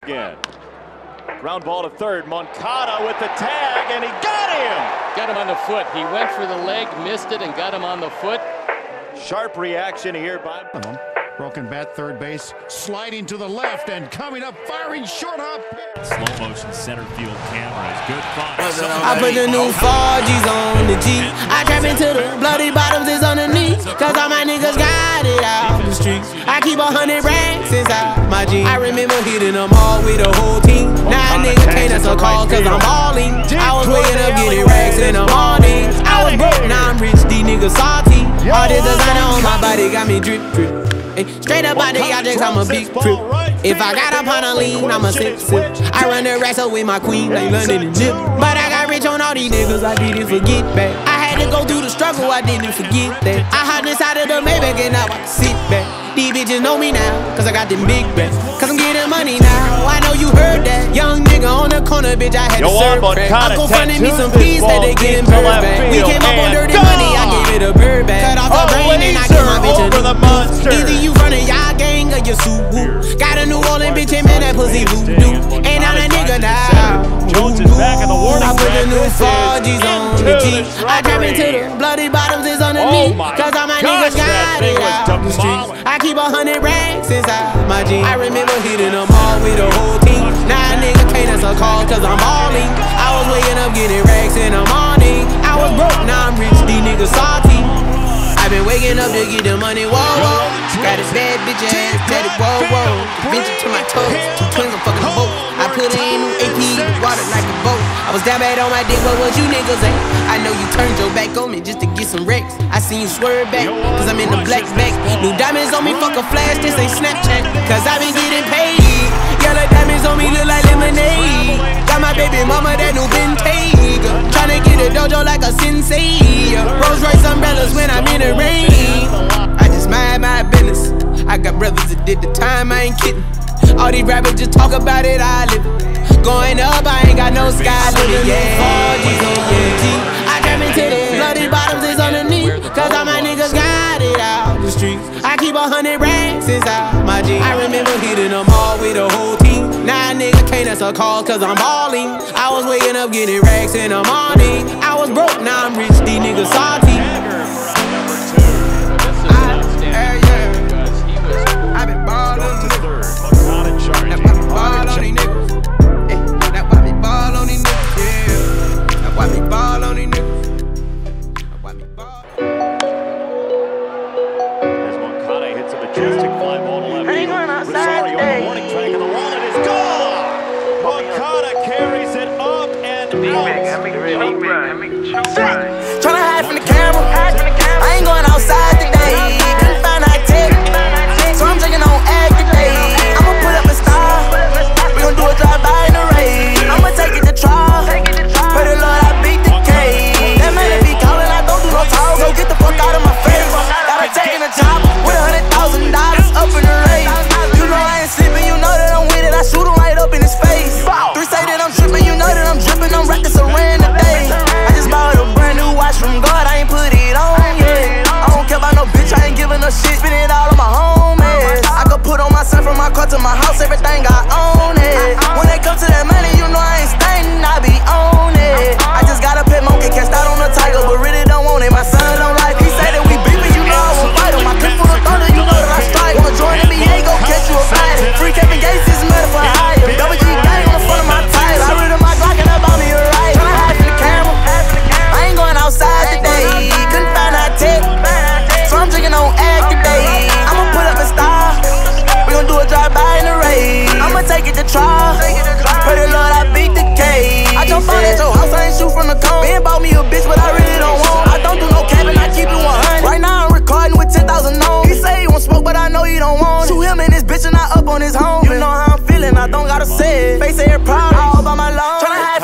Again. Ground ball to third. Moncada with the tag, and he got him! Got him on the foot. He went for the leg, missed it, and got him on the foot. Sharp reaction here by... Broken bat, third base, sliding to the left and coming up, firing short hop. Slow motion center field cameras. Good fun. I put the new 4Gs on the G. I trap into the bloody bottoms is on the knee. Cause all my niggas got it out the streets. I keep 100 racks inside my jeans. I remember hitting them all with the whole team. Now a nigga can't answer calls cause I'm balling. I was waking up getting racks in the morning. I was broke, now I'm rich, these niggas salty. All this designer on my body got me drip drip. Straight up out the objects, I'm a big trip. If I got up on a lean, I'm a sip. I run the racks up with my queen like London and Nip. But I got rich on all these niggas, I didn't forget back. I had to go through the struggle, I didn't forget that. I hopped inside of the Maybach and now I can sit back. These bitches know me now, cause I got them big backs. Cause I'm getting money now, I know you heard that. Young nigga on the corner, bitch, I had to serve crack. Uncle funding me some peas that they getting bird back. We came up on dirty money, I gave it a bird back. Cut off the brain and I give my bitch a new boost. Either you running y'all gang or you sue woo. Got a New Orleans bitch and man, that pussy voodoo. Ain't I'm a nigga now. Jones is back in the warning. I put the new 4Gs on the G. I trap into the bloody bottoms is on the knee. Cause all my niggas got it out the streets. I keep 100 racks inside my jeans. I remember hitting them all with the whole team. Now a nigga can't answer calls cause I'm balling. I was waking up getting racks in the morning. I was broke, now I'm rich, these niggas salty. I been waking up to get the money, whoa, whoa. Got a bad bitch ass, tatted, whoa, whoa. Bitch to my toes, two twins, I'm fucking a boat. I put her in new AP, water like a boat. I was down bad on my dick, what was you niggas at? I know you turned your back on me just to get some wrecks. I seen you swerve back, cause I'm in the black back. New diamonds on me, fuck a flash, this ain't Snapchat. Cause I been getting paid. Yellow diamonds on me look like lemonade. Got my baby mama that new Bentayga. Tryna get a dojo like a sensei. Rolls Royce umbrellas when I'm in the rain. I just mind my business. I got brothers that did the time, I ain't kidding. All these rappers just talk about it, I live it. Going up, I ain't got no sky limit, yeah. 4Gs on the G. I trap into the bloody bottoms is underneath. Cause all my niggas got it out the streets. I keep 100 racks inside my jeans. I remember hitting them all with the whole team. Now a nigga can't answer calls cause I'm balling. I was waking up getting racks in the morning. I was broke, now I'm rich, these niggas salty. I've been ballin' on these niggas. That's why we ball on these niggas. That's why we ball on these niggas, yeah. That's why we ball on these niggas. That's why we ball. As Moncada hits a majestic fly ball to left field. Rosario on the warning track and the run, it is gone! Moncada carries it up and out. Tryna hide from the camera. I ain't going outside today. Couldn't find how to take it. So I'm drinking on egg today. I'ma put up a star. We gon' do a drive-by in the rain. I'ma take it to trial. Pray the Lord I beat the case. That man be calling, I don't do no talk. So get the fuck out of my face. Gotta take a job with $100,000 up in the race. You know I ain't sleeping, you know that I'm with it. I shoot him right up in his face. 3 say that I'm tripping, you know that I'm dripping. I'm wrapped this around today. I just bought a brand new watch from God, I ain't put it on yet. I don't care about no bitch, I ain't giving no shit. Spend it all on my homies. I could put on my son from my car to my house, everything I own it. When they come to that money, you know I ain't staying, I be on it. I just got a pet monkey, cashed out on the tiger, but really don't want it. My son don't like it. He say that we beefing, you know I won't fight him. I clip full of thunder, you know that I strike. Wanna join NBA, go catch you a fight. Free Kevin Gates is murder for hire. Double G gang on the front of my tires. I rid of my Glock and I bought me a right. Tryna hide from the camera. I ain't going outside today. Couldn't find how to take. So I'm drinking on egg today. I'ma put up a star. We gon' do a drive-by in the rain. I'ma take it to trial. Pray the Lord I beat the case. I jump out at your house, I ain't shoot from the cone. Ben bought me a bitch, but I really don't want. I don't do no capping, I keep it 100. Right now I'm recording with 10,000 on. He say he want smoke, but I know he don't want it. Shoot him and this bitch and I up on his home. You know how I'm feeling, I don't gotta say it. Face air proud, all by my lungs. Tryna hide